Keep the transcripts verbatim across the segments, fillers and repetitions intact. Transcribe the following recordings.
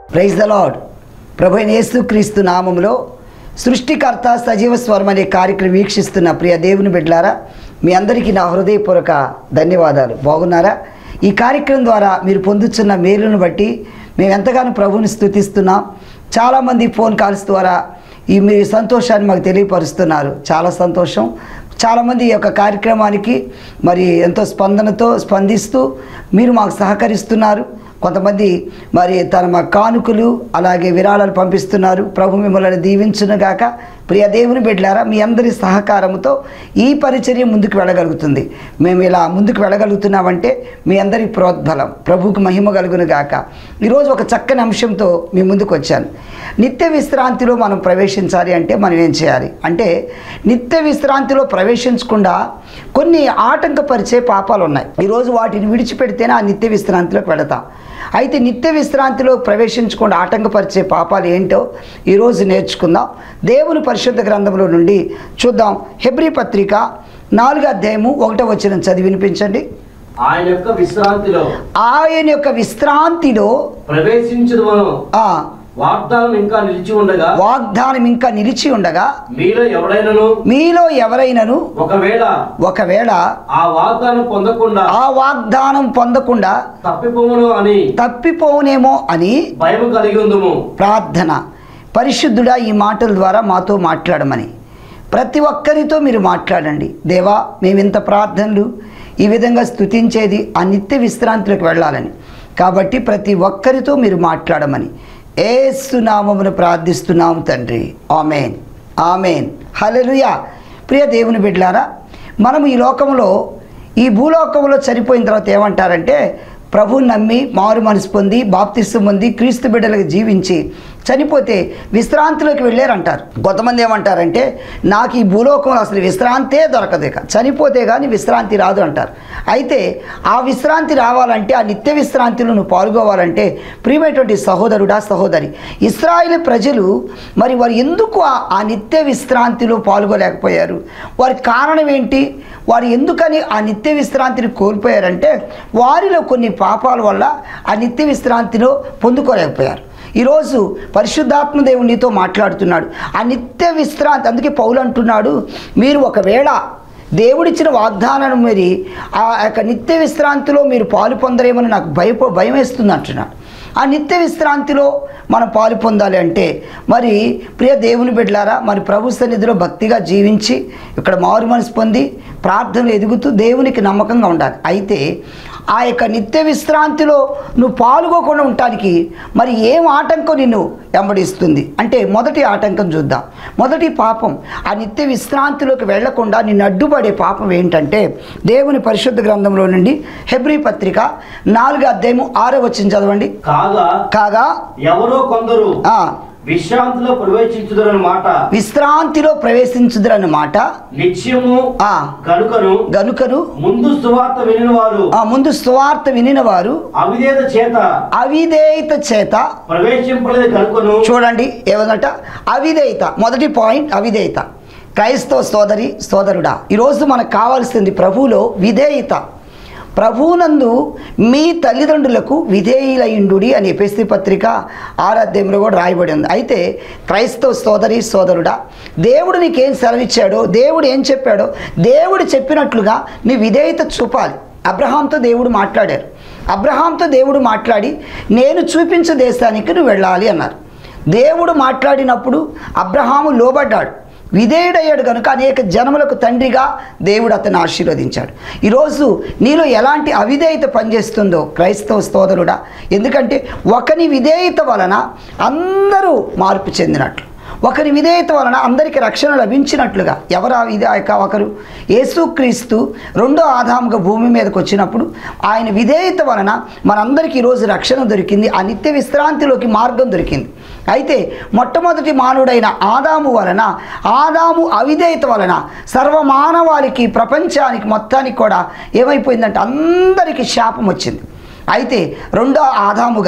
Praise the lord. ప్రభువైన యేసుక్రీస్తు నామములో సృష్టికర్త సజీవ స్వరం అనే కార్యక్రమం వీక్షిస్తున్న ప్రియ దేవుని బిడ్డలారా, మీ అందరికీ నా హృదయపూర్వక ధన్యవాదాలు. బాగున్నారా? ఈ కార్యక్రమం ద్వారా మీరు పొందుతున్న మేలును బట్టి మేము ఎంతగానో ప్రభువుని స్తుతిస్తున్నాం. చాలామంది ఫోన్ కాల్స్ ద్వారా ఈ మీ సంతోషాన్ని మాకు తెలియపరుస్తున్నారు. చాలా సంతోషం. చాలామంది ఈ యొక్క కార్యక్రమానికి మరి ఎంతో స్పందనతో స్పందిస్తూ మీరు మాకు సహకరిస్తున్నారు. కొంతమంది మరి తన మా కానుకలు అలాగే విరాళాలు పంపిస్తున్నారు. ప్రభు మిమ్మల్ని దీవించునుగాక. ప్రియ దేవుని బిడ్డలారా, మీ అందరి సహకారంతో ఈ పరిచర్య ముందుకు వెళ్ళగలుగుతుంది. మేము ఇలా ముందుకు వెళ్ళగలుగుతున్నామంటే మీ అందరి ప్రోద్బలం. ప్రభువుకు మహిమ కలుగునుగాక. ఈరోజు ఒక చక్కని అంశంతో మీ ముందుకు వచ్చాను. నిత్య విశ్రాంతిలో మనం ప్రవేశించాలి అంటే మనం ఏం చేయాలి అంటే, నిత్య విశ్రాంతిలో ప్రవేశించకుండా కొన్ని ఆటంకపరిచే పాపాలు ఉన్నాయి. ఈరోజు వాటిని విడిచిపెడితేనే ఆ నిత్య విశ్రాంతిలోకి వెళతాం. అయితే నిత్య విశ్రాంతిలో ప్రవేశించకుండా ఆటంకపరిచే పాపాలు ఏంటో ఈరోజు నేర్చుకుందాం. దేవుని పరిశుద్ధ గ్రంథంలో నుండి చూద్దాం. హెబ్రీ పత్రిక నాలుగో అధ్యాయము ఒకటో వచనం చదివి వినిపించండి. ఆయన యొక్క విశ్రాంతిలో ఆయన యొక్క విశ్రాంతిలో ప్రవేశించుదుము. ఆ వాగ్దానం ఇంకా నిలిచి ఉండగా వాగ్దానం ఇంకా నిలిచి ఉండగా మీలో ఎవరైనను మీలో ఎవరైనను ఒకవేళ ఒకవేళ ఆ వాగ్దానం పొందకుండా ఆ వాగ్దానం పొందకుండా తప్పిపోవును అని తప్పిపోనేమో అని భయం కలిగి ఉందుము. ప్రార్థన. పరిశుద్ధుడా, ఈ మాటల ద్వారా మాతో మాట్లాడమని ప్రతి ఒక్కరితో మీరు మాట్లాడండి. దేవా, మేము ఇంత ప్రార్థనలు ఈ విధంగా స్తుతించేది ఆ నిత్య విశ్రాంతిలోకి వెళ్ళాలని. కాబట్టి ప్రతి ఒక్కరితో మీరు మాట్లాడమని యేసు నామమున ప్రార్థిస్తున్నాము తండ్రి. ఆమేన్, ఆమేన్, హల్లెలూయా. ప్రియ దేవుని బిడ్డలారా, మనం ఈ లోకంలో ఈ భూలోకంలో చనిపోయిన తర్వాత ఏమంటారంటే, ప్రభువుని నమ్మి మారు మనసు పొంది బాప్తిస్మం పొంది క్రీస్తు బిడ్డలకు జీవించి చనిపోతే విశ్రాంతిలోకి వెళ్ళారంటారు. కొంతమంది ఏమంటారంటే, నాకు ఈ భూలోకంలో అసలు విశ్రాంతే దొరకదు, ఇక చనిపోతే కానీ విశ్రాంతి రాదు అంటారు. అయితే ఆ విశ్రాంతి రావాలంటే, ఆ నిత్య విశ్రాంతిలో నువ్వు పాల్గొవాలంటే, ప్రియమైనటువంటి సహోదరుడా సహోదరి, ఇశ్రాయేలు ప్రజలు మరి వారు ఎందుకు ఆ నిత్య విశ్రాంతిలో పాల్గొలేకపోయారు? వారి కారణం ఏంటి? వారు ఎందుకని ఆ నిత్య విశ్రాంతిని కోల్పోయారంటే, వారిలో కొన్ని పాపాల వల్ల ఆ నిత్య విశ్రాంతిలో పొందుకోలేకపోయారు. ఈరోజు పరిశుద్ధాత్మ దేవుడు నీతో మాట్లాడుతున్నాడు. ఆ నిత్య విశ్రాంతి, అందుకే పౌలు అంటున్నాడు, మీరు ఒకవేళ దేవుడిచ్చిన వాగ్దానాన్ని మరి ఆ యొక్క నిత్య విశ్రాంతిలో మీరు పాలు పొందరేమని నాకు భయప భయం వేస్తుంది అంటున్నాడు. ఆ నిత్య విశ్రాంతిలో మనం పాలు పొందాలి అంటే మరి ప్రియ దేవుని బిడ్డలారా, మరి ప్రభు సన్నిధిలో భక్తిగా జీవించి ఇక్కడ మారు మనసు పొంది ప్రార్థనలు ఎదుగుతూ దేవునికి నమ్మకంగా ఉండాలి. అయితే ఆ యొక్క నిత్య విశ్రాంతిలో నువ్వు పాల్గొకుండా ఉండటానికి మరి ఏం ఆటంకం నిన్ను వెంబడిస్తుంది అంటే, మొదటి ఆటంకం చూద్దాం. మొదటి పాపం, ఆ నిత్య విశ్రాంతిలోకి వెళ్లకుండా నిన్ను అడ్డుపడే పాపం ఏంటంటే, దేవుని పరిశుద్ధ గ్రంథంలో నుండి హెబ్రీ పత్రిక నాలుగో అధ్యాయము ఆరో వచనం చదవండి. కాగా కాగా ఎవరో కొందరు ఆ విశ్రాంతిలో ప్రవేశించుదరన్నమాట విశ్రాంతిలో ప్రవేశించుదరన్నమాట నిత్యము ఆ గనుకను గనుకను ముందు సువార్త వినిన వారు ఆ ముందు సువార్త వినిన వారు అవిధేయత చేత అవిధేయత చేత ప్రవేశింపలేదు గనుకను. చూడండి ఏమన్నట, అవిధేయత. మొదటి పాయింట్ అవిధేయత. క్రైస్తవ సోదరి సోదరుడా, ఈరోజు మనకు కావాల్సింది ప్రభువులో విధేయత. ప్రభువునందు మీ తల్లిదండ్రులకు విధేయులయుండుడి అని ఎఫెసీ పత్రిక ఆరాధ్యంలో కూడా రాయబడి ఉంది. అయితే క్రైస్తవ సోదరి సోదరుడా, దేవుడు నీకేం సెలవిచ్చాడో, దేవుడు ఏం చెప్పాడో, దేవుడు చెప్పినట్లుగా నీ విధేయత చూపాలి. అబ్రహాంతో దేవుడు మాట్లాడారు. అబ్రహాంతో దేవుడు మాట్లాడి, నేను చూపించే దేశానికి నువ్వు వెళ్ళాలి అన్నారు. దేవుడు మాట్లాడినప్పుడు అబ్రహాము లోబడ్డాడు, విధేయుడయ్యాడు కనుక అనేక జనములకు తండ్రిగా దేవుడు అతన్ని ఆశీర్వదించాడు. ఈరోజు నీలో ఎలాంటి అవిధేయత పనిచేస్తుందో క్రైస్తవ సోదరుడా, ఎందుకంటే ఒకని విధేయత వలన అందరూ మార్పు చెందినట్లు, ఒకరి విధేయత వలన అందరికీ రక్షణ లభించినట్లుగా. ఎవరు ఆ విధేయక? ఒకరు యేసుక్రీస్తు రెండో ఆదాముగా భూమి మీదకి వచ్చినప్పుడు ఆయన విధేయత వలన మనందరికీ ఈరోజు రక్షణ దొరికింది, ఆ నిత్య విశ్రాంతిలోకి మార్గం దొరికింది. అయితే మొట్టమొదటి మానవుడైన ఆదాము వలన, ఆదాము అవిధేయత వలన సర్వమానవాళికి, ప్రపంచానికి మొత్తానికి కూడా ఏమైపోయిందంటే అందరికీ శాపం వచ్చింది. అయితే రెండో ఆదాముగా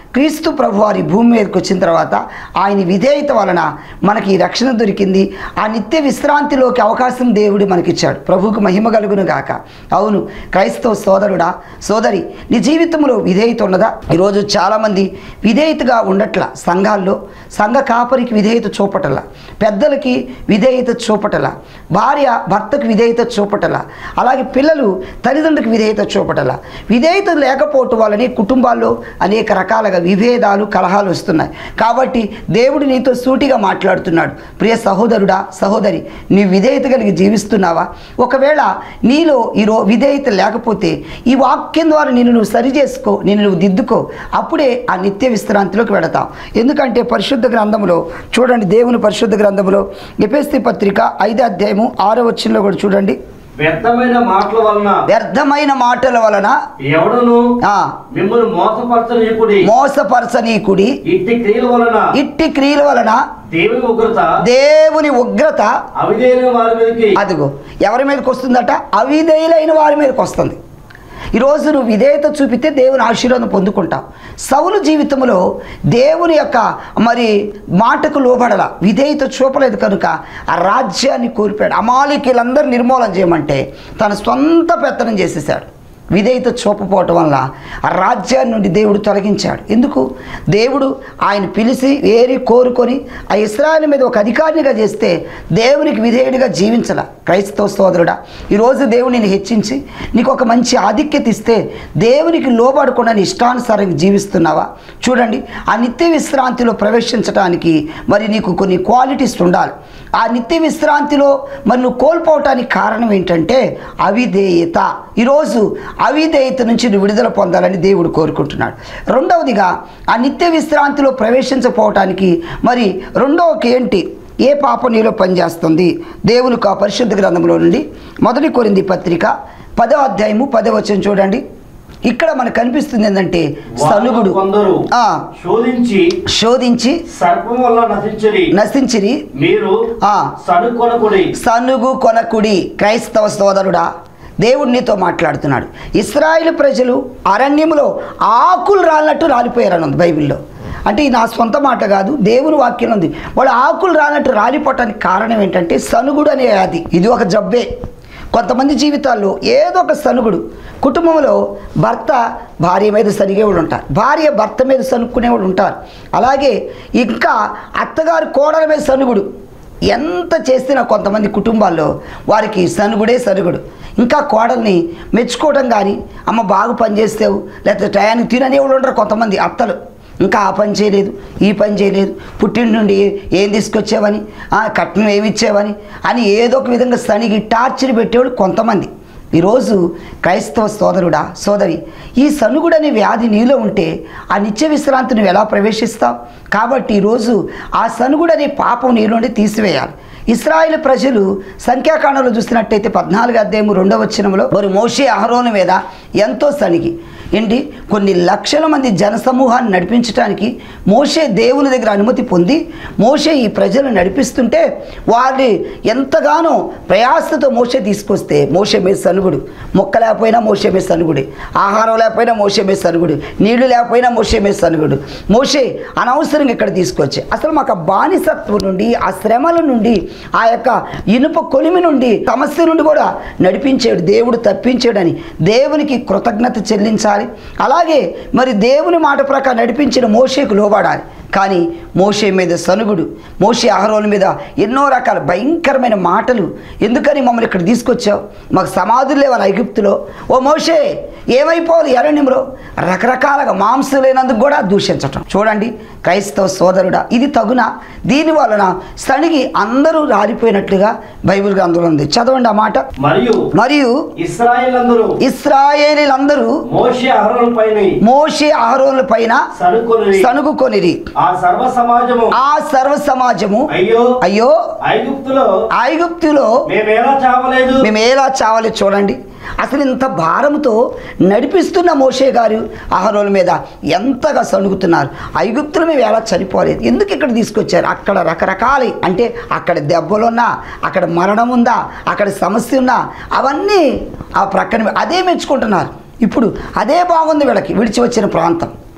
క్రీస్తు ప్రభువారి భూమి మీదకి వచ్చిన తర్వాత ఆయన విధేయత వలన మనకి ఈ రక్షణ దొరికింది. ఆ నిత్య విశ్రాంతిలోకి అవకాశం దేవుడు మనకిచ్చాడు. ప్రభువుకు మహిమ కలుగును గాక. అవును క్రైస్తవ సోదరుడా సోదరి, నీ జీవితంలో విధేయత ఉన్నదా? ఈరోజు చాలామంది విధేయతగా ఉండట్ల. సంఘాల్లో సంఘ కాపరికి విధేయత చూపటల, పెద్దలకి విధేయత చూపటల, భార్య భర్తకు విధేయత చూపటల, అలాగే పిల్లలు తల్లిదండ్రులకు విధేయత చూపటల. విధేయత లేకపోవటం వల్లనే కుటుంబాల్లో అనేక రకాలుగా విభేదాలు కలహాలు వస్తున్నాయి. కాబట్టి దేవుడు నీతో సూటిగా మాట్లాడుతున్నాడు. ప్రియ సహోదరుడా సహోదరి, నీ విధేయత కలిగి జీవిస్తున్నావా? ఒకవేళ నీలో ఈరో విధేయత లేకపోతే ఈ వాక్యం ద్వారా నిన్ను నువ్వు సరి చేసుకో, నిన్ను నువ్వు దిద్దుకో. అప్పుడే ఆ నిత్య విశ్రాంతిలోకి వెళతాం. ఎందుకంటే పరిశుద్ధ గ్రంథంలో చూడండి, దేవుని పరిశుద్ధ గ్రంథంలో ఎఫెసీ పత్రిక ఐదో అధ్యాయము ఆరో వచనంలో కూడా చూడండి. వ్యర్థమైన మాటల వలన వ్యర్థమైన మాటల వలన ఎవడును మిమ్మల్ని మోసపరచనీకుడి మోసపరచనీకుడి ఇట్టి క్రియల వలన ఇట్టి క్రియల వలన దేవుని ఉగ్రత దేవుని ఉగ్రత అవిధేయులైన వారి మీదకి, అదిగో ఎవరి మీదకి వస్తుందట? అవిధేయులైన వారి మీదకి వస్తుంది. ఈరోజు నువ్వు విధేయత చూపితే దేవుని ఆశీర్వాదం పొందుకుంటావు. సౌలు జీవితంలో దేవుని యొక్క మరి మాటకు లోబడల, విధేయత చూపలేదు కనుక ఆ రాజ్యాన్ని కోల్పోయాడు. అమాలికీలందరూ నిర్మూలన చేయమంటే తన సొంత పెత్తనం చేసేసాడు. విధేయత చూపపోవటం వల్ల ఆ రాజ్యాన్ని నుండి దేవుడు తొలగించాడు. ఎందుకు? దేవుడు ఆయన పిలిచి ఏరి కోరుకొని ఆ ఇశ్రాయేలు మీద ఒక అధికారినిగా చేస్తే దేవునికి విధేయుడిగా జీవించాల. క్రైస్తవ సోదరుడా, ఈరోజు దేవుడు నేను హెచ్చించి నీకు ఒక మంచి ఆధిక్యత ఇస్తే దేవునికి లోబడకుండా నీ ఇష్టానుసారంగా జీవిస్తున్నావా? చూడండి, ఆ నిత్య విశ్రాంతిలో ప్రవేశించడానికి మరి నీకు కొన్ని క్వాలిటీస్ ఉండాలి. ఆ నిత్య విశ్రాంతిలో మరి నువ్వు కోల్పోవటానికి కారణం ఏంటంటే అవిధేయత. ఈరోజు అవిధేయత నుంచి నువ్వు విడుదల పొందాలని దేవుడు కోరుకుంటున్నాడు. రెండవదిగా ఆ నిత్య విశ్రాంతిలో ప్రవేశించకపోవటానికి మరి రెండవకి ఏంటి? ఏ పాపం నీలో పనిచేస్తుంది? దేవుని ఆ పరిశుద్ధ గ్రంథంలో నుండి మొదటి కొరింథీ పత్రిక పదో అధ్యాయము పదో వచనం చూడండి. ఇక్కడ మనకు కనిపిస్తుంది ఏంటంటే సనుగుడు శోధించి శోధించి సర్పం వల్ల నశించిరి నశించిరి మీరు సనుగు కొనకుడి సనుగు కొనకుడి. క్రైస్తవ సోదరుడా, దేవుడు నీతో మాట్లాడుతున్నాడు. ఇశ్రాయేలు ప్రజలు అరణ్యములో ఆకులు రాలినట్టు రాలిపోయారని ఉంది బైబిల్లో. అంటే ఇది నా సొంత మాట కాదు, దేవుని వాక్యం ఉంది. వాళ్ళు ఆకులు రాలినట్టు రాలిపోవటానికి కారణం ఏంటంటే సనుగుడు అనే వ్యాధి. ఇది ఒక జబ్బే. కొంతమంది జీవితాల్లో ఏదో ఒక సనుగుడు. కుటుంబంలో భర్త భార్య మీద సనిగేవాడు ఉంటారు, భార్య భర్త మీద సనుక్కునేవాడు ఉంటారు. అలాగే ఇంకా అత్తగారు కోడల మీద సనుగుడు. ఎంత చేసినా కొంతమంది కుటుంబాల్లో వారికి సనుగుడే సనుగుడు. ఇంకా కోడల్ని మెచ్చుకోవడం కానీ, అమ్మ బాగా పని చేస్తావు, లేకపోతే టయానికి తిననేవాళ్ళు ఉంటారు కొంతమంది అత్తలు. ఇంకా ఆ పని చేయలేదు, ఈ పని చేయలేదు, పుట్టింటి నుండి ఏం తీసుకొచ్చావని, కట్నం ఏమి ఇచ్చావని అని ఏదో ఒక విధంగా సనిగి టార్చర్ పెట్టేవాడు కొంతమంది. ఈరోజు క్రైస్తవ సోదరుడా సోదరి, ఈ సనుగుడనే వ్యాధి నీలో ఉంటే ఆ నిత్య విశ్రాంతి నువ్వు ఎలా ప్రవేశిస్తావు? కాబట్టి ఈరోజు ఆ సనుగుడనే పాపం నీ నుండి తీసివేయాలి. ఇశ్రాయేలు ప్రజలు సంఖ్యాకాండంలో చూసినట్టయితే పద్నాలుగు అధ్యాయము రెండవ వచనంలో మరి మోషే అహరోను మీద ఎంతో సనిగి ఏంటి కొన్ని లక్షల మంది జనసమూహాన్ని నడిపించడానికి మోషే దేవుని దగ్గర అనుమతి పొంది మోషే ఈ ప్రజలను నడిపిస్తుంటే వారిని ఎంతగానో ప్రయాసతో మోషే తీసుకొస్తే మోషే మీద సనుగుడు. మొక్క లేకపోయినా మోషే మీద సనుగుడి, ఆహారం లేకపోయినా మోషే మీద సనుగుడు, నీళ్లు లేకపోయినా మోషే మీద సనుగుడు. మోషే అనవసరంగా ఇక్కడ తీసుకొచ్చి అసలు మాకు ఆ బానిసత్వం నుండి, ఆ శ్రమల నుండి, ఆ యొక్క ఇనుప కొలిమి నుండి, సమస్య నుండి కూడా నడిపించాడు దేవుడు, తప్పించాడని దేవునికి కృతజ్ఞత చెల్లించాలి. అలాగే మరి దేవుని మాట ప్రకారం నడిపించిన మోషేకు లోబడాలి. కానీ మోషే మీద సనుగుడు, మోషే అహరోను మీద ఎన్నో రకాల భయంకరమైన మాటలు. ఎందుకని మమ్మల్ని ఇక్కడ తీసుకొచ్చావు? మాకు సమాధులు లేవని ఐగుప్తులో. ఓ మోషే ఏమైపోవాలి అరణ్యంలో? రకరకాలుగా మాంసం లేనందుకు కూడా దూషించటం. చూడండి క్రైస్తవ సోదరుడా, ఇది తగునా? దీని వలన సనిగి అందరూ రాలిపోయినట్లుగా బైబిల్ గ్రంథంలో ఉంది. చదవండి ఆ మాట. మరియు మరియు ఇశ్రాయేలీయులందరూ ఇశ్రాయేలీయులందరూ మోషే అహరోను పైన మోషే అహరోను పైన సనుగుకొనిరి. ఆ సర్వ సమాజము ఆ సర్వ సమాజము అయ్యో అయ్యో ఐగుప్తులో ఐగుప్తులో మేమేలా చావలేదు మేమేలా చావలేదు. చూడండి అసలు ఇంత భారముతో నడిపిస్తున్న మోషే గారు అహరోను మీద ఎంతగా సణుగుతున్నారు. ఐగుప్తులు మేము ఎలా చనిపోలేదు, ఎందుకు ఇక్కడ తీసుకొచ్చారు? అక్కడ రకరకాల అంటే అక్కడ దెబ్బలున్నా, అక్కడ మరణం ఉందా, అక్కడ సమస్య ఉన్నా అవన్నీ ఆ ప్రక్కన అదే మెచ్చుకుంటున్నారు. ఇప్పుడు అదే బాగుంది వీళ్ళకి విడిచి వచ్చిన ప్రాంతం.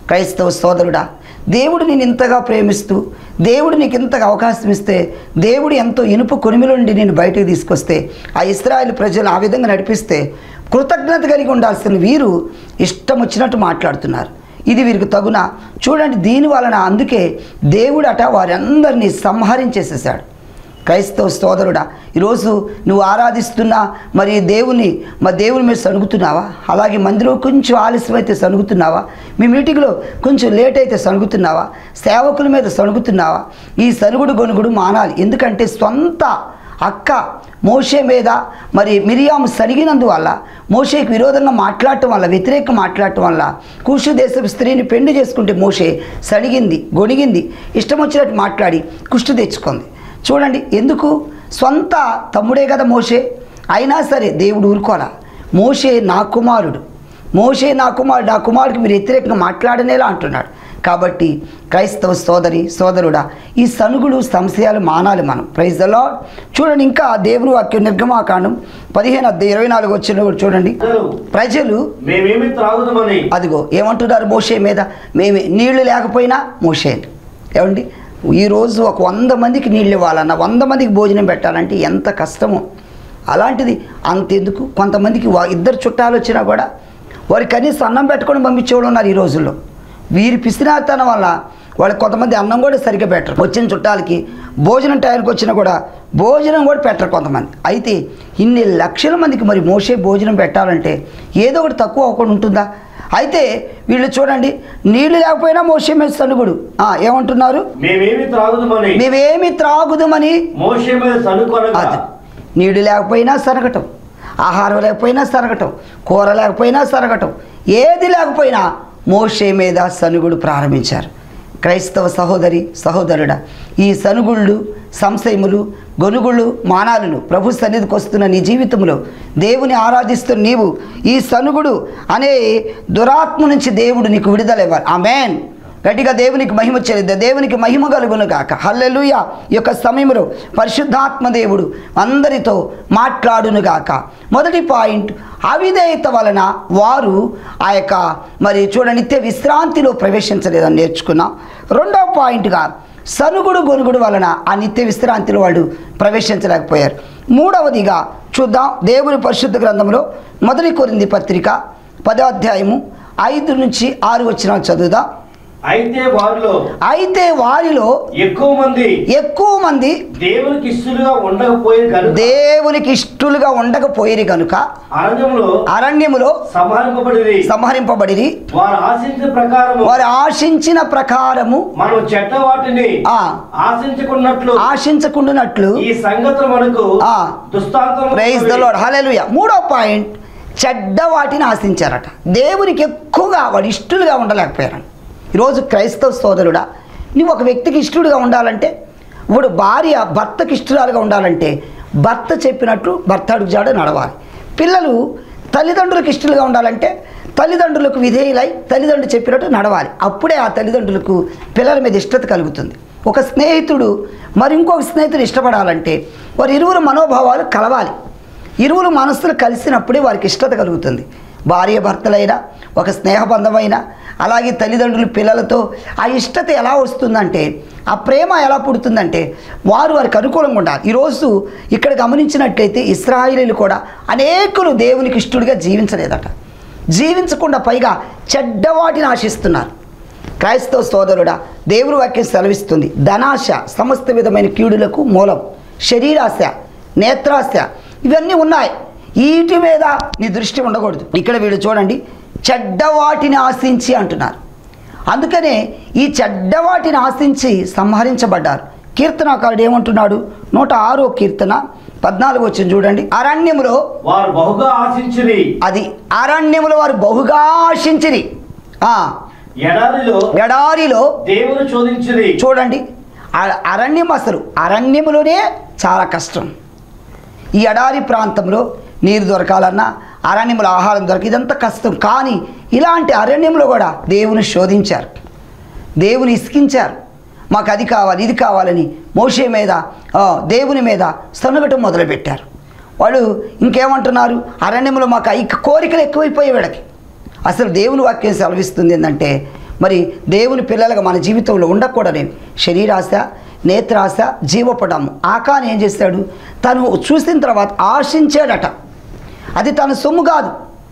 క్రైస్తవ సోదరుడా, దేవుడు నేను ఇంతగా ప్రేమిస్తూ దేవుడు నీకు ఇంతగా అవకాశం ఇస్తే, దేవుడు ఎంతో ఇనుప కొనిమిల నుండి నేను బయటకు తీసుకొస్తే, ఆ ఇశ్రాయేలు ప్రజలు ఆ విధంగా నడిపిస్తే కృతజ్ఞత కలిగి ఉండాల్సిన వీరు ఇష్టం వచ్చినట్టు మాట్లాడుతున్నారు. ఇది వీరికి తగున? చూడండి, దీని వలన అందుకే దేవుడట వారందరినీ సంహరించేసేసాడు. క్రైస్తవ సోదరుడా, ఈరోజు నువ్వు ఆరాధిస్తున్నా మరి దేవుని మా దేవుని మీద సణుగుతున్నావా? అలాగే మందిరం కొంచెం ఆలస్యం అయితే సణుగుతున్నావా? మీ మీటింగ్లో కొంచెం లేట్ అయితే సణుగుతున్నావా? సేవకుల మీద సణుగుతున్నావా? ఈ సణుగుడు గొనుగుడు మానాలి. ఎందుకంటే సొంత అక్క మోషే మీద మరి మిరియాము సరిగినందువల్ల, మోషేకి విరోధంగా మాట్లాడటం వల్ల, వ్యతిరేకంగా మాట్లాడటం వల్ల కూషు దేశపు స్త్రీని పెళ్లి చేసుకుంటే మోషే సడిగింది, గొణిగింది, ఇష్టం వచ్చినట్టు మాట్లాడి కుష్టు తెచ్చుకుంది. చూడండి, ఎందుకు? సొంత తమ్ముడే కదా మోషే. అయినా సరే దేవుడు ఊరుకోలా. మోషే నా కుమారుడు, మోషే నా కుమారుడు, నా కుమారుడికి మీరు వ్యతిరేకంగా మాట్లాడనేలా అంటున్నాడు. కాబట్టి క్రైస్తవ సోదరి సోదరుడా, ఈ సనుగులు సంశయాలు మానాలి మనం. Praise the lord. చూడండి, ఇంకా దేవుని వాక్యం నిర్గమాకాండం పదిహేను అధ్యాయం ఇరవై నాలుగు వచ్చిన చూడండి. ప్రజలు మేమేమి త్రాగుదామని, అదిగో ఏమంటున్నారు మోషే మీద, మేమే నీళ్లు లేకపోయినా మోషే. ఏమండి, ఈరోజు ఒక వంద మందికి నీళ్ళు ఇవ్వాలన్నా, వంద మందికి భోజనం పెట్టాలంటే ఎంత కష్టమో. అలాంటిది అంతెందుకు, కొంతమందికి ఇద్దరు చుట్టాలు వచ్చినా కూడా వారికి కనీసం అన్నం పెట్టుకొని పంపించేవాళ్ళు ఉన్నారు ఈ రోజుల్లో. వీరి పిసినాతనం వల్ల వాళ్ళకి కొంతమంది అన్నం కూడా సరిగ్గా పెట్టరు. వచ్చిన చుట్టాలకి భోజనం టైంకి వచ్చినా కూడా భోజనం కూడా పెట్టరు కొంతమంది. అయితే ఇన్ని లక్షల మందికి మరి మోషే భోజనం పెట్టాలంటే ఏదో ఒకటి తక్కువ అవ్వకుండా ఉంటుందా? అయితే వీళ్ళు చూడండి, నీళ్లు లేకపోయినా మోషే మీద సనుగుడు. ఏమంటున్నారు? మేమేమి త్రాగుదామని మేమేమి త్రాగుదామని మోషే మీద సనుగొనగా. అది నీళ్లు లేకపోయినా సరగటం, ఆహారం లేకపోయినా సరగటం, కూర లేకపోయినా సరగటం, ఏది లేకపోయినా మోషే మీద సనుగుడు ప్రారంభించారు. క్రైస్తవ సహోదరి సహోదరుడా, ఈ సనుగుళ్ళు, సంశయములు, గొనుగుళ్ళు మానాలను ప్రభు సన్నిధికి వస్తున్న నీ జీవితంలో దేవుని ఆరాధిస్తున్న నీవు ఈ సనుగుడు అనే దురాత్మ నుంచి దేవుడు నీకు విడుదల ఇవ్వాలి. ఆమేన్. గట్టిగా దేవునికి మహిమ చెల్లిద్దా. దేవునికి మహిమ కలుగును గాక. హల్లెలూయా. ఈ యొక్క సమయంలో పరిశుద్ధాత్మ దేవుడు అందరితో మాట్లాడును గాక. మొదటి పాయింట్, అవిధేయత వలన వారు ఆ యొక్క మరి చూడండి నిత్య విశ్రాంతిలో ప్రవేశించలేదని నేర్చుకున్నాం. రెండవ పాయింట్గా, సనుగుడు గొనుగుడు వలన ఆ నిత్య విశ్రాంతిలో వాళ్ళు ప్రవేశించలేకపోయారు. మూడవదిగా చూద్దాం, దేవుని పరిశుద్ధ గ్రంథంలో మొదటి కొరింథీ పత్రిక పదో అధ్యాయము ఐదు నుంచి ఆరు వచనాలు చదువుదాం. అయితే వారిలో అయితే వారిలో ఎక్కువ మంది ఎక్కువ మంది దేవునికి ఇష్టలుగా ఉండకపోయేది కనుక దేవునికి ఇష్టలుగా ఉండకపోయేది కనుక అరణ్యములో అరణ్యములో సంహరింపబడిరి సంహరింపబడిరి వారు ఆశించిన ప్రకారము వారు ఆశించిన ప్రకారము మనం చెడ్డ వాటిని ఆ ఆశించుకున్నట్లు ఆశించకుండానట్లు ఈ సంగతులు మనకు ఆ దృష్టాంతం. Praise the lord. హల్లెలూయా. మూడో పాయింట్, చెడ్డ వాటిని ఆశించారట. దేవునికి ఎక్కువగా వాడు ఇష్టలుగా ఉండలేకపోయారని. ఈరోజు క్రైస్తవ సోదరుడా, నువ్వు ఒక వ్యక్తికి ఇష్టడుగా ఉండాలంటే, ఇప్పుడు భార్య భర్తకి ఇష్టరాలుగా ఉండాలంటే భర్త చెప్పినట్టు భర్త అడుగుజాడ నడవాలి. పిల్లలు తల్లిదండ్రులకు ఇష్టలుగా ఉండాలంటే తల్లిదండ్రులకు విధేయులై తల్లిదండ్రులు చెప్పినట్టు నడవాలి. అప్పుడే ఆ తల్లిదండ్రులకు పిల్లల మీద ఇష్టత కలుగుతుంది. ఒక స్నేహితుడు మరి ఇంకొక స్నేహితుడు ఇష్టపడాలంటే వారి ఇరువురు మనోభావాలు కలవాలి. ఇరువురు మనస్సులు కలిసినప్పుడే వారికి ఇష్టత కలుగుతుంది. భార్య భర్తలైనా, ఒక స్నేహబంధమైనా, అలాగే తల్లిదండ్రులు పిల్లలతో ఆ ఇష్టత ఎలా వస్తుందంటే, ఆ ప్రేమ ఎలా పుడుతుందంటే వారు వారికి అనుకూలంగా ఉండాలి. ఈరోజు ఇక్కడ గమనించినట్లయితే ఇశ్రాయేలీలు కూడా అనేకులు దేవునికి ఇష్టడుగా జీవించలేదట. జీవించకుండా పైగా చెడ్డవాటిని ఆశిస్తున్నారు. క్రైస్తవ సోదరుడా, దేవుని వాక్యం సెలవిస్తుంది, ధనాశ సమస్త విధమైన కీడులకు మూలం, శరీరాశ, నేత్రాశ ఇవన్నీ ఉన్నాయి. వీటి మీద నీ దృష్టి ఉండకూడదు. ఇక్కడ వీళ్ళు చూడండి, చెడ్డవాటిని ఆశించి అంటున్నారు. అందుకనే ఈ చెడ్డవాటిని ఆశించి సంహరించబడ్డారు. కీర్తనాకారుడు ఏమంటున్నాడు? నూట ఆరో కీర్తన పద్నాలుగు వచ్చింది చూడండి. అరణ్యములో వారు బహుగా ఆశించిరి, అది అరణ్యములో వారు బహుగా ఆశించిరి. ఎడారిలో ఎడారిలో దేవుని శోధించిరి. చూడండి, అరణ్యం అసలు అరణ్యములోనే చాలా కష్టం. ఈ ఎడారి ప్రాంతంలో నీరు దొరకాలన్నా, అరణ్యంలో ఆహారం దొరక, ఇదంతా కష్టం. కానీ ఇలాంటి అరణ్యంలో కూడా దేవుని శోధించారు, దేవుని ఇసికించారు. మాకు అది కావాలి ఇది కావాలని మోషే మీద దేవుని మీద సనుగటం మొదలుపెట్టారు. వాళ్ళు ఇంకేమంటున్నారు? అరణ్యంలో మాకు ఐ కోరికలు ఎక్కువైపోయాయి వీళ్ళకి. అసలు దేవుని వాక్యం సెలవిస్తుంది ఏంటంటే, మరి దేవుని పిల్లలుగా మన జీవితంలో ఉండకూడని శరీరాశ, నేత్రాశ, జీవపటము. ఆకాను ఏం చేస్తాడు? తను చూసిన తర్వాత ఆశించాడట. అది తన సొమ్ము కాదు,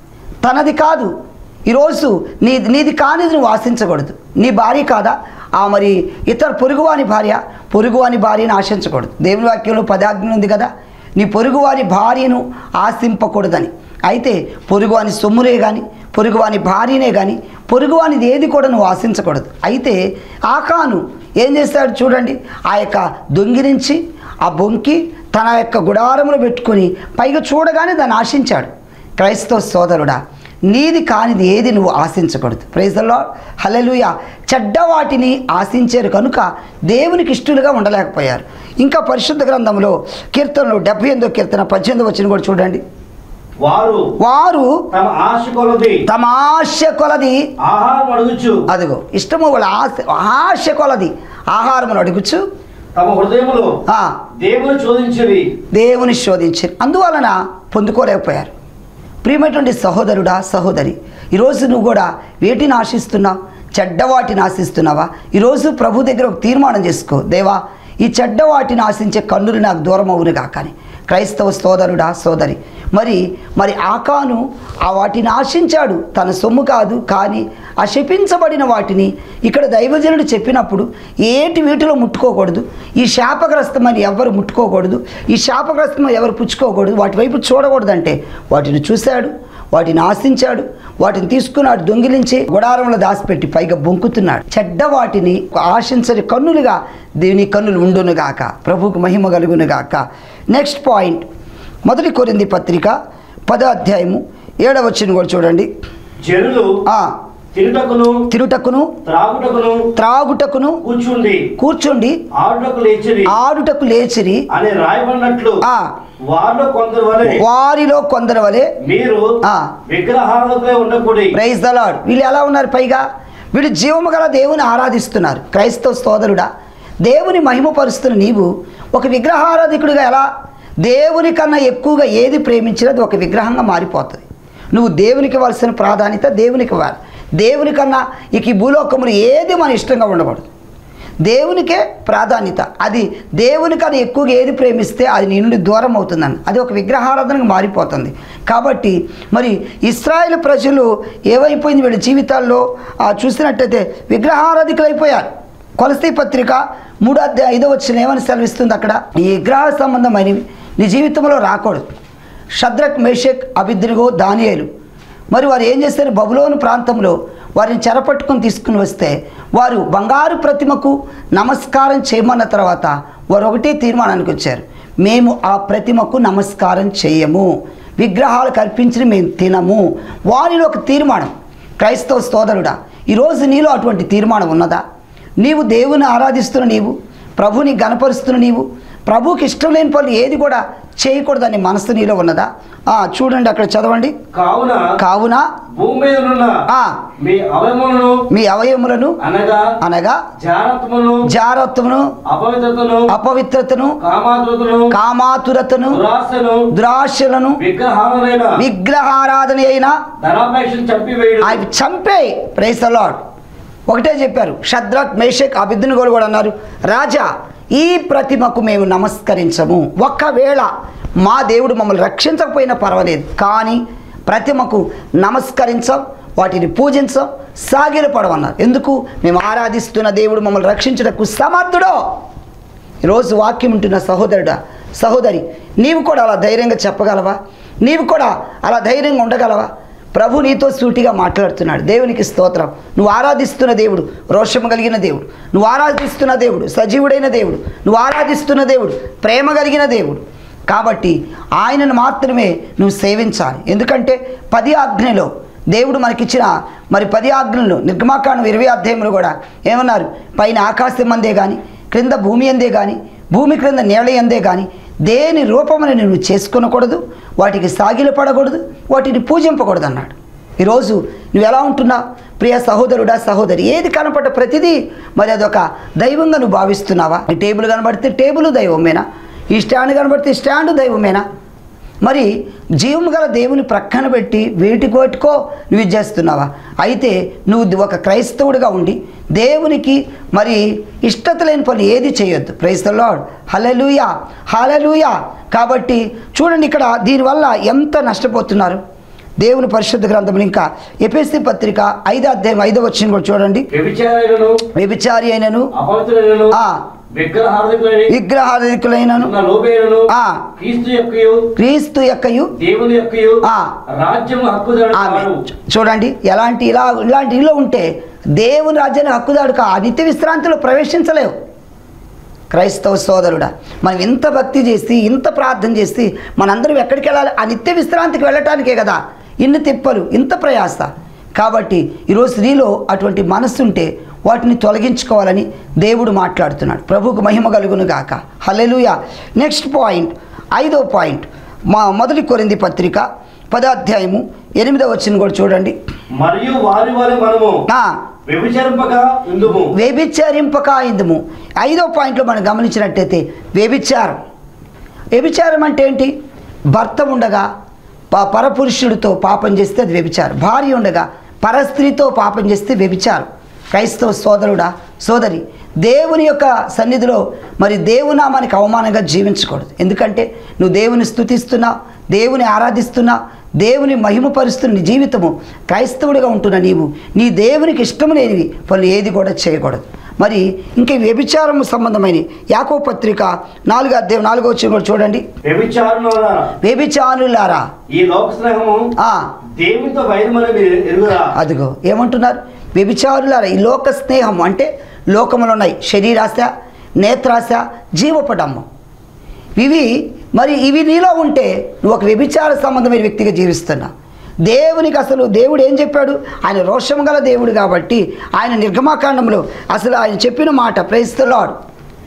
తనది కాదు. ఈరోజు నీ నీది కానిది నువ్వు ఆశించకూడదు. నీ భార్య కాదా? ఆ మరి ఇతర పొరుగువాని భార్య, పొరుగువాని భార్యను ఆశించకూడదు. దేవుని వాక్యంలో పదాజ్ఞ ఉంది కదా, నీ పొరుగువాని భార్యను ఆశింపకూడదని. అయితే పొరుగువాని సొమ్మునే కానీ, పొరుగువాని భార్యనే కానీ, పొరుగువానిది ఏది కూడా నువ్వు ఆశించకూడదు. అయితే ఆకాను ఏం చేస్తాడు చూడండి, ఆ యొక్క దొంగిలించి ఆ బొంకి తన యొక్క గుడారములు పెట్టుకొని పైగా చూడగానే దాన్ని ఆశించాడు. క్రైస్తవ సోదరుడా, నీది కానిది ఏది నువ్వు ఆశించకూడదు. Praise the lord, hallelujah. చెడ్డ వాటిని ఆశించారు కనుక దేవునికి ఇష్టలుగా ఉండలేకపోయారు. ఇంకా పరిశుద్ధ గ్రంథంలో కీర్తనలు డెబ్బై ఎనిమిదో కీర్తన పద్దెనిమిది వచ్చిన కూడా చూడండి. వారు వారు తమ ఆశ కొలది తమ ఆశ కొలది ఆహారం అడుగుచు, అదిగో ఇష్టము వాళ్ళ ఆశ ఆశ కొలది ఆహారమును అడుగుచు తమ హృదయములో ఆ, దేవుని శోధించిరి దేవుని శోధించారు. అందువలన పొందుకోలేకపోయారు. ప్రియమైనటువంటి సహోదరుడా, సహోదరి, ఈరోజు నువ్వు కూడా వేటిని ఆశిస్తున్నావు? చెడ్డ వాటిని ఆశిస్తున్నావా? ఈరోజు ప్రభు దగ్గర ఒక తీర్మానం చేసుకో. దేవా, ఈ చెడ్డ వాటిని ఆశించే కన్నులు నాకు దూరం అవునుగా. కానీ క్రైస్తవ సోదరుడా, సోదరి, మరి మరి ఆకాను ఆ వాటిని ఆశించాడు. తన సొమ్ము కాదు, కానీ ఆ శపించబడిన వాటిని ఇక్కడ దైవజనుడు చెప్పినప్పుడు ఏటి వీటిలో ముట్టుకోకూడదు, ఈ శాపగ్రస్తమని ఎవరు ముట్టుకోకూడదు, ఈ శాపగ్రస్తమని ఎవరు పుచ్చుకోకూడదు, వాటి వైపు చూడకూడదంటే వాటిని చూశాడు, వాటిని ఆశించాడు, వాటిని తీసుకున్నాడు, దొంగిలించి గుడారంలో దాచిపెట్టి పైగా బొంకుతున్నాడు. చెడ్డ వాటిని ఆశించని కన్నులుగా దేవుని కన్నులు ఉండునుగాక. ప్రభువుకు మహిమ కలుగునుగాక. నెక్స్ట్ పాయింట్, మొదటి కొరింథీ పత్రిక పదో అధ్యాయము ఏడవ వచనం కూడా చూడండి. జనులు ఆ తినుటకును తిరుటకును త్రాగుటకును త్రాగుటకును కూర్చుండి కూర్చుండి ఆడుటకు లేచిరి ఆడుటకు లేచిరి అని రాయబడినట్లు ఆ వారిలో కొందరు వలె వారిలో కొందరు వలె మీరు ఆ విగ్రహారాధకులై ఉండకూడదు. Praise the lord. వీళ్ళు ఎలా ఉన్నారు? పైగా వీళ్ళు జీవము గల దేవుని ఆరాధిస్తున్నారు. క్రైస్తవ సోదరుడా, దేవుని మహిమపరుస్తున్న నీవు ఒక విగ్రహారాధికుడిగా ఎలా? దేవుని కన్నా ఎక్కువగా ఏది ప్రేమించినది ఒక విగ్రహంగా మారిపోతుంది. నువ్వు దేవునికి ఇవ్వాల్సిన ప్రాధాన్యత దేవునికి ఇవ్వాలి. దేవుని కన్నా ఇక ఈ భూలోకములు ఏది మన ఇష్టంగా ఉండకూడదు. దేవునికే ప్రాధాన్యత. అది దేవునికన్నా ఎక్కువగా ఏది ప్రేమిస్తే అది నీ నుండి దూరం అవుతుందని, అది ఒక విగ్రహారాధనగా మారిపోతుంది. కాబట్టి మరి ఇశ్రాయేలు ప్రజలు ఏమైపోయింది వీళ్ళ జీవితాల్లో చూసినట్టయితే విగ్రహారాధికులు అయిపోయారు. కొలసీ పత్రిక మూడో అధ్యాయం ఐదో వచ్చిన ఏమని సెలవిస్తుంది అక్కడ? ఈ విగ్రహ సంబంధమైనవి నీ జీవితంలో రాకూడదు. షద్రక్, మేషక్, అబేద్నెగో, దానియేలు మరి వారు ఏం చేస్తారు? బబులోను ప్రాంతంలో వారిని చెరపట్టుకొని తీసుకుని వస్తే వారు బంగారు ప్రతిమకు నమస్కారం చేయమన్న తర్వాత వారు ఒకటే తీర్మానానికి వచ్చారు, మేము ఆ ప్రతిమకు నమస్కారం చేయము, విగ్రహాలకు అర్పించి మేము తినము. వారిలో ఒక తీర్మానం. క్రైస్తవ సోదరుడా, ఈరోజు నీలో అటువంటి తీర్మానం ఉన్నదా? నీవు దేవుని ఆరాధిస్తున్న నీవు, ప్రభుని గణపరుస్తున్న నీవు, ప్రభుకి ఇష్టం లేని పనులు ఏది కూడా చేయకూడదని మనసు నీలో ఉన్నదా? ఆ చూడండి, అక్కడ చదవండి. కావున కావున భూమి మీద ఉన్న ఆ మీ అవయములను మీ అవయములను అనగా అనగా జారత్వమును జారత్వమును అపవిత్రతను అపవిత్రతను కామాతురతను కామాతురతను దురాశను దురాశలను విగ్రహాలైన విగ్రహారాధన అయిన ధనాపేక్షను చంపివేయుడు. అవి చంపే. Praise the lord. ఒకటే చెప్పారు. షద్రక్, మేషక్, అబేద్నెగో కూడా అన్నారు, రాజా ఈ ప్రతిమకు మేము నమస్కరించము. ఒకవేళ మా దేవుడు మమ్మల్ని రక్షించకపోయినా పర్వాలేదు, కానీ ప్రతిమకు నమస్కరించం, వాటిని పూజించం, సాగిలపడమన్నారు. ఎందుకు? మేము ఆరాధిస్తున్న దేవుడు మమ్మల్ని రక్షించడానికి సమర్థుడో. ఈరోజు వాక్యం ఉంటున్న సహోదరుడా, సహోదరి, నీవు కూడా అలా ధైర్యంగా చెప్పగలవా? నీవు కూడా అలా ధైర్యంగా ఉండగలవా? ప్రభు నీతో సూటిగా మాట్లాడుతున్నాడు. దేవునికి స్తోత్రం. నువ్వు ఆరాధిస్తున్న దేవుడు రోషము కలిగిన దేవుడు, నువ్వు ఆరాధిస్తున్న దేవుడు సజీవుడైన దేవుడు, నువ్వు ఆరాధిస్తున్న దేవుడు ప్రేమ కలిగిన దేవుడు. కాబట్టి ఆయనను మాత్రమే నువ్వు సేవించాలి. ఎందుకంటే పది ఆజ్ఞలో దేవుడు మనకిచ్చిన మరి పది ఆజ్ఞలు నిర్గమాకాండం ఇరవై అధ్యాయంలో కూడా ఏమన్నారు? పైన ఆకాశం అందే కానీ, క్రింద భూమి అందే కానీ, భూమి క్రింద నేల అందే కానీ దేని రూపమని నువ్వు చేసుకొనకూడదు, వాటికి సాగిలపడకూడదు, వాటిని పూజింపకూడదు అన్నాడు. ఈరోజు నువ్వు ఎలా ఉంటున్నావు ప్రియ సహోదరుడా, సహోదరి? ఏది కనపడ్డ ప్రతిదీ మరి అదొక దైవంగా నువ్వు భావిస్తున్నావా? ఈ టేబుల్ కనబడితే టేబుల్ దైవమేనా? ఈ స్టాండ్ కనబడితే స్టాండ్ దైవమేనా? మరి జీవము గల దేవుని ప్రక్కన పెట్టి వేటి కోటికో నువ్వు ఇది చేస్తున్నావా? అయితే నువ్వు ఒక క్రైస్తవుడిగా ఉండి దేవునికి మరి ఇష్టత లేని పని ఏది చేయొద్దు. Praise the lord. Hallelujah, hallelujah. కాబట్టి చూడండి ఇక్కడ దీనివల్ల ఎంత నష్టపోతున్నారు. దేవుని పరిశుద్ధ గ్రంథం ఇంకా ఎఫెసీ పత్రిక ఐదో అధ్యాయం ఐదో వచనం కూడా చూడండి. వ్యభిచారైనను వ్యభిచారి అయినను అపవిత్రులైనను ఆ విగ్రహారాధికులైన విగ్రహారాధికులైనను ఉన్న లోబేయులను ఆ క్రీస్తు యొక్కయు క్రీస్తు యొక్కయు దేవుని యొక్కయు ఆ రాజ్యము హక్కుదారు ఆమె కారు. చూడండి ఎలాంటి ఇలా ఇలాంటి ఇల్లు ఉంటే దేవుని రాజ్యాన్ని హక్కుదాడు కా నిత్య విశ్రాంతిలో ప్రవేశించలేవు. క్రైస్తవ సోదరుడా, మనం ఇంత భక్తి చేసి ఇంత ప్రార్థన చేసి మనందరం ఎక్కడికి వెళ్ళాలి? ఆ నిత్య విశ్రాంతికి వెళ్ళటానికే కదా ఇన్ని తిప్పలు, ఇంత ప్రయాస. కాబట్టి ఈరోజు నీలో అటువంటి మనస్సు ఉంటే వాటిని తొలగించుకోవాలని దేవుడు మాట్లాడుతున్నాడు. ప్రభువుకు మహిమ కలుగును గాక. హల్లెలూయా. నెక్స్ట్ పాయింట్, ఐదో పాయింట్, మా మొదటి కొరింథీ పత్రిక పదో అధ్యాయము ఎనిమిదో వచనం కూడా చూడండి. మరియు వారి వారి మనము ఆ వ్యభిచరింపక ఇందుము వ్యభిచారింపక ఇందుము. ఐదో పాయింట్లో మనం గమనించినట్టయితే వ్యభిచారం. వ్యభిచారం అంటే ఏంటి? భర్త ఉండగా ప- పరపురుషుడితో పాపం చేస్తే అది వ్యభిచారం. భార్య ఉండగా పరస్త్రీతో పాపం చేస్తే వ్యభిచారం. క్రైస్తవ సోదరుడా, సోదరి, దేవుని యొక్క సన్నిధిలో మరి దేవునామానికి అవమానంగా జీవించకూడదు. ఎందుకంటే నువ్వు దేవుని స్తుతిస్తున్నావు, దేవుని ఆరాధిస్తున్నావు, దేవుని మహిమపరుస్తున్న నీ జీవితము క్రైస్తవుడిగా ఉంటున్న నీవు నీ దేవునికి ఇష్టం లేనివి పనులు ఏది కూడా చేయకూడదు. మరి ఇంకా వ్యభిచారం సంబంధమైన యాకోబు పత్రిక నాలుగో అధ్యాయం నాలుగో వచనం కూడా చూడండి. వ్యభిచారులారా వ్యభిచారులారా ఈ లోక స్నేహము ఆ దేవునితో వైరమని మీరు ఎరుగురా. అదిగో ఏమంటున్నారు? వ్యభిచారులారా ఈ లోక స్నేహం అంటే లోకములు ఉన్నాయి శరీరాశ, నేత్రాశ, జీవపడమ్ము. ఇవి మరి ఇవి నీలో ఉంటే నువ్వు ఒక వ్యభిచార సంబంధమైన వ్యక్తిగా జీవిస్తున్నావు. దేవునికి అసలు దేవుడు ఏం చెప్పాడు? ఆయన రోషం గల దేవుడు కాబట్టి ఆయన నిర్గమాకాండంలో అసలు ఆయన చెప్పిన మాట ప్రైజ్ ది లార్డ్,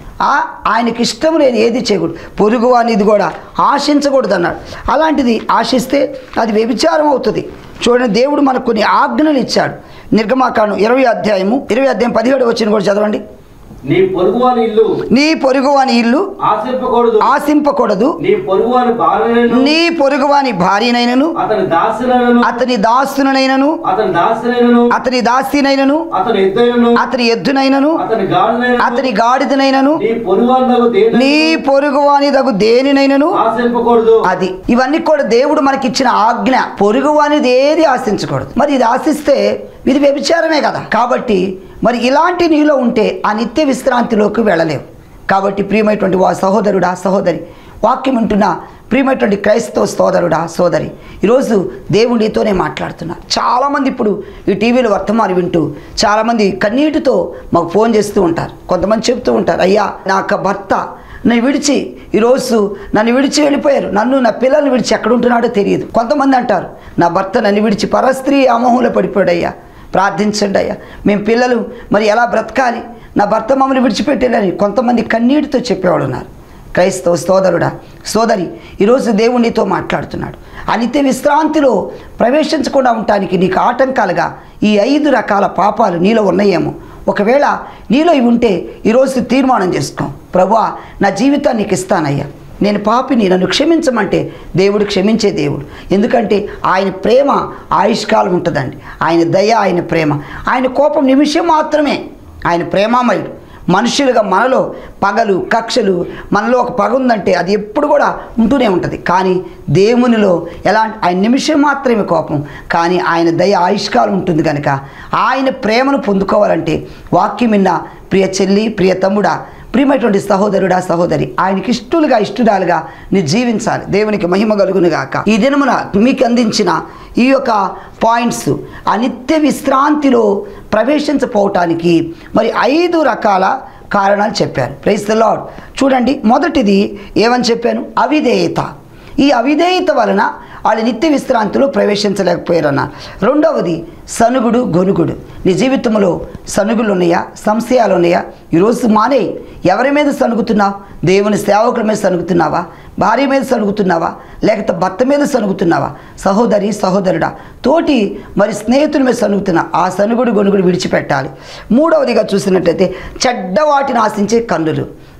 ఆయనకి ఇష్టం లేని ఏది చేయకూడదు, పొరుగు అనేది కూడా ఆశించకూడదు అన్నాడు. అలాంటిది ఆశిస్తే అది వ్యభిచారం అవుతుంది. చూడండి, దేవుడు మనకు కొన్ని ఆజ్ఞలు ఇచ్చాడు. నిర్గమాకాండం ఇరవై అధ్యాయము ఇరవై అధ్యాయం పదిహేడు వచ్చిన కూడా చదవండి. నీ పొరుగువాని ఇల్లు నీ పొరుగువాని ఇల్లు ఆశింపకూడదు ఆశింపకూడదు నీ పొరుగువాని భార్యనైనను నీ పొరుగువాని భార్యనైనను అతని దాసినైనను అతని దాసునైనను అతని దాసినైనను అతని దాసినైనను అతని ఎద్దైనను అతని ఎద్దునైనను అతని గాడినైనను అతని గాడిదనైనను నీ పొరుగువాని దేని నీ పొరుగువాని దగు దేనినైనను ఆశింపకూడదు. అది ఇవన్నీ కూడా దేవుడు మనకిచ్చిన ఆజ్ఞ. పొరుగువానిది ఏది ఆశించకూడదు. మరి ఇది ఆశిస్తే ఇది వ్యభిచారమే కదా. కాబట్టి మరి ఇలాంటి నీలో ఉంటే ఆ నిత్య విశ్రాంతిలోకి వెళ్ళలేవు. కాబట్టి ప్రియమైనటువంటి వా సహోదరుడా, సహోదరి, వాక్యం ఉంటున్న ప్రియమైనటువంటి క్రైస్తవ సోదరుడా, సోదరి, ఈరోజు దేవుడితోనే మాట్లాడుతున్నారు. చాలామంది ఇప్పుడు ఈ టీవీలో వర్తమానం వింటూ చాలామంది కన్నీటితో మాకు ఫోన్ చేస్తూ ఉంటారు. కొంతమంది చెప్తూ ఉంటారు, అయ్యా నా యొక్క భర్త నన్ను విడిచి ఈరోజు నన్ను విడిచి వెళ్ళిపోయారు, నన్ను నా పిల్లల్ని విడిచి ఎక్కడ ఉంటున్నాడో తెలియదు. కొంతమంది అంటారు, నా భర్త నన్ను విడిచి పరస్త్రీ అమోహంలో పడిపోయాడయ్యా, ప్రార్థించండి అయ్యా, మేము పిల్లలు మరి ఎలా బ్రతకాలి, నా భర్త మమ్మల్ని విడిచిపెట్టేలని కొంతమంది కన్నీటితో చెప్పేవాడు ఉన్నారు. క్రైస్తవ సోదరుడా, సోదరి, ఈరోజు దేవుడు నీతో మాట్లాడుతున్నాడు. ఆ నిత్య విశ్రాంతిలో ప్రవేశించకుండా ఉండటానికి నీకు ఆటంకాలుగా ఈ ఐదు రకాల పాపాలు నీలో ఉన్నాయేమో. ఒకవేళ నీలో ఇవి ఉంటే ఈరోజు తీర్మానం చేసుకో, ప్రభువా నా జీవితాన్ని నీకు ఇస్తానయ్యా, నేను పాపిని, నన్ను క్షమించమంటే దేవుడు క్షమించే దేవుడు. ఎందుకంటే ఆయన ప్రేమ ఆయుష్కాలం ఉంటుందండి. ఆయన దయ, ఆయన ప్రేమ, ఆయన కోపం నిమిషం మాత్రమే. ఆయన ప్రేమామయుడు. మనుషులుగా మనలో పగలు, కక్షలు, మనలో ఒక పగ ఉందంటే అది ఎప్పుడు కూడా ఉంటూనే ఉంటుంది. కానీ దేవునిలో ఎలా, ఆయన నిమిషం మాత్రమే కోపం, కానీ ఆయన దయ ఆయుష్కాలం ఉంటుంది. కనుక ఆయన ప్రేమను పొందుకోవాలంటే వాక్యం విన్న ప్రియ చెల్లి, ప్రియ తమ్ముడా, ప్రియమైనటువంటి సహోదరుడా, సహోదరి, ఆయనకి ఇష్టలుగా ఇష్టడాలుగా నీ జీవించాలి. దేవునికి మహిమ కలుగును గాక. ఈ దినమున మీకు అందించిన ఈ యొక్క పాయింట్స్ ఆ నిత్య విశ్రాంతిలో ప్రవేశించపోవటానికి మరి ఐదు రకాల కారణాలు చెప్పాను. Praise the lord. చూడండి, మొదటిది ఏమని చెప్పాను? అవిధేయత. ఈ అవిధేయత వలన వాళ్ళు నిత్య విశ్రాంతిలో ప్రవేశించలేకపోయారన్న. రెండవది సనుగుడు, గొనుగుడు. నీ జీవితంలో సనుగులు ఉన్నాయా, సంశయాలు ఉన్నాయా? ఈరోజు మానే. ఎవరి మీద సనుగుతున్నావు? దేవుని సేవకుల మీద సనుగుతున్నావా? భార్య మీద సనుగుతున్నావా? లేకపోతే భర్త మీద సనుగుతున్నావా? సహోదరి, సహోదరుడా, తోటి మరి స్నేహితుల మీద సనుగుతున్నా. ఆ సనుగుడు, గొనుగుడు విడిచిపెట్టాలి. మూడవదిగా చూసినట్లయితే చెడ్డ వాటిని ఆశించే కన్నులు.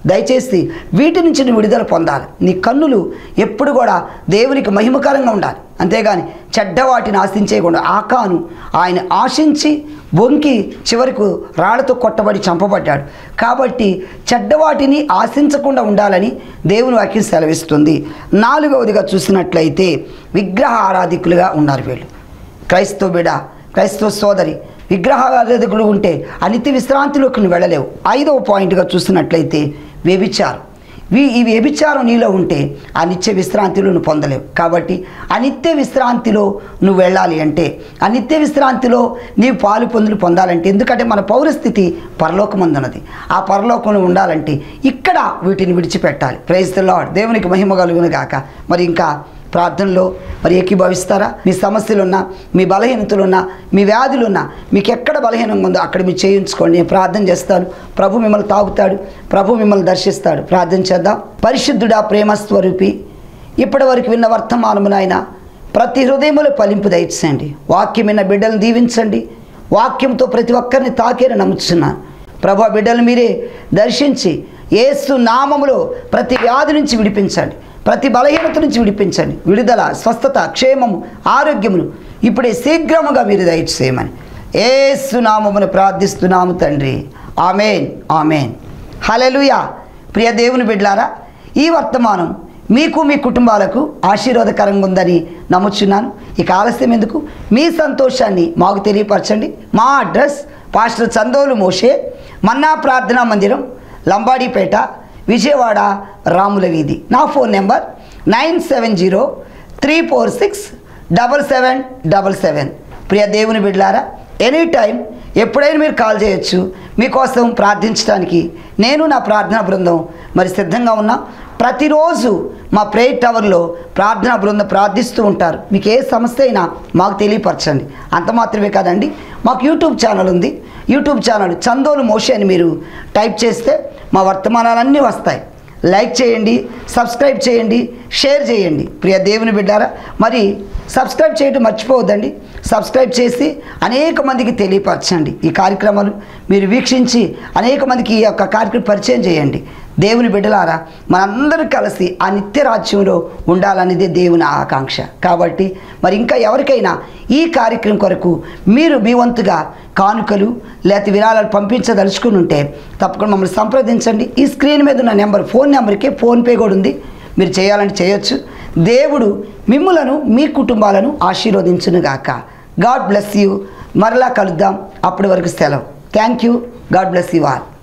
దయచేసి వీటి నుంచి నువ్వు విడుదల పొందాలి. నీ కన్నులు ఎప్పుడు కూడా దేవునికి మహిమకరంగా ఉండాలి, అంతేగాని చెడ్డ వాటిని ఆశించేయకుండా. ఆకాను ఆయన ఆశించి బొంకి చివరకు రాళ్లతో కొట్టబడి చంపబడ్డాడు. కాబట్టి చెడ్డవాటిని ఆశించకుండా ఉండాలని దేవుని వాక్యం సెలవిస్తుంది. నాలుగవదిగా చూసినట్లయితే విగ్రహ ఆరాధికులుగా ఉన్నారు వీళ్ళు. క్రైస్తవ బిడ, క్రైస్తవ సోదరి, విగ్రహ ఆరాధకులు ఉంటే అనిత్య విశ్రాంతిలోకి నువ్వు వెళ్ళలేవు. ఐదవ పాయింట్గా చూసినట్లయితే వ్యభిచారం. వీ ఈ వ్యభిచారం నీలో ఉంటే ఆ నిత్య విశ్రాంతిలో నువ్వు పొందలేవు. కాబట్టి అనిత్య విశ్రాంతిలో నువ్వు వెళ్ళాలి అంటే, అనిత్య విశ్రాంతిలో నీవు పాలు పొందులు పొందాలంటే, ఎందుకంటే మన పౌరస్థితి పరలోకమందున్నది. ఆ పరలోకంలో ఉండాలంటే ఇక్కడ వీటిని విడిచిపెట్టాలి. Praise the lord. దేవునికి మహిమ కలుగును గాక. మరి ఇంకా ప్రార్థనలో మరి ఏకీభవిస్తారా? మీ సమస్యలున్నా, మీ బలహీనతలున్నా, మీ వ్యాధులున్నా, మీకు ఎక్కడ బలహీనంగా ఉందో అక్కడ మీరు చేయించుకోండి. నేను ప్రార్థన చేస్తాను. ప్రభు మిమ్మల్ని తాగుతాడు, ప్రభు మిమ్మల్ని దర్శిస్తాడు. ప్రార్థన చేద్దాం. పరిశుద్ధుడా, ప్రేమ స్వరూపి, ఇప్పటి వరకు విన్న వర్తమానమునైన ప్రతి హృదయములో ఫలింపు దయచేయండి. వాక్యం విన్న బిడ్డలను దీవించండి. వాక్యంతో ప్రతి ఒక్కరిని తాకేని నమ్ముచున్నాను. ప్రభు, ఆ బిడ్డలు మీరే దర్శించి యేసు నామములో ప్రతి వ్యాధి నుంచి విడిపించండి, ప్రతి బలహీనత నుంచి విడిపించండి. విడుదల, స్వస్థత, క్షేమము, ఆరోగ్యమును ఇప్పుడే శీఘ్రముగా మీరు దయచేయమని యేసు నామమును ప్రార్థిస్తున్నాము తండ్రి. ఆమేన్, ఆమేన్. హల్లెలూయా. ప్రియ దేవుని బిడ్డలారా, ఈ వర్తమానం మీకు మీ కుటుంబాలకు ఆశీర్వాదకరంగా ఉందని నమ్ముచున్నాను. ఇక ఆలస్యం ఎందుకు, మీ సంతోషాన్ని మాకు తెలియపరచండి. మా అడ్రస్ పాస్టర్ చందోలు మోషే, మన్నా ప్రార్థనా మందిరం, లంబాడీపేట, విజయవాడ, రాముల వీధి. నా phone number nine seven zero three four six double seven double seven. ప్రియ దేవుని బిడ్డలారా, ఎనీ టైం ఎప్పుడైనా మీరు కాల్ చేయొచ్చు. మీకోసం ప్రార్థించడానికి నేను, నా ప్రార్థనా బృందం మరి సిద్ధంగా ఉన్నాం. ప్రతిరోజు మా ప్రేయర్ టవర్లో ప్రార్థనా బృందం ప్రార్థిస్తూ ఉంటారు. మీకు ఏ సమస్య అయినా మాకు తెలియపరచండి. అంత మాత్రమే కాదండి, మాకు యూట్యూబ్ ఛానల్ ఉంది. యూట్యూబ్ ఛానల్ చందోలు మోషే అని మీరు టైప్ చేస్తే మా వర్తమానాలన్నీ వస్తాయి. లైక్ చేయండి, సబ్స్క్రైబ్ చేయండి, షేర్ చేయండి. ప్రియ దేవుని బిడ్డారా, మరి సబ్స్క్రైబ్ చేయడం మర్చిపోవద్దండి. సబ్స్క్రైబ్ చేసి అనేక మందికి తెలియపరచండి. ఈ కార్యక్రమాలు మీరు వీక్షించి అనేక మందికి ఈ యొక్క కార్యక్రమం పరిచయం చేయండి. దేవుని బిడ్డలారా, మనందరం కలిసి ఆ నిత్య రాజ్యంలో ఉండాలనేదే దేవుని ఆకాంక్ష. కాబట్టి మరి ఇంకా ఎవరికైనా ఈ కార్యక్రమం కొరకు మీరు మీ వంతుగా కానుకలు లేకపోతే విరాళాలు పంపించదలుచుకుని ఉంటే తప్పకుండా మమ్మల్ని సంప్రదించండి. ఈ స్క్రీన్ మీద ఉన్న నెంబర్, ఫోన్ నెంబర్కే ఫోన్పే కూడా ఉంది. మీరు చేయాలని చేయొచ్చు. దేవుడు మిమ్ములను, మీ కుటుంబాలను ఆశీర్వదించునుగాక. God bless you. మరలా కలుద్దాం. అప్పటి వరకు సెలవు. Thank you. God bless you all.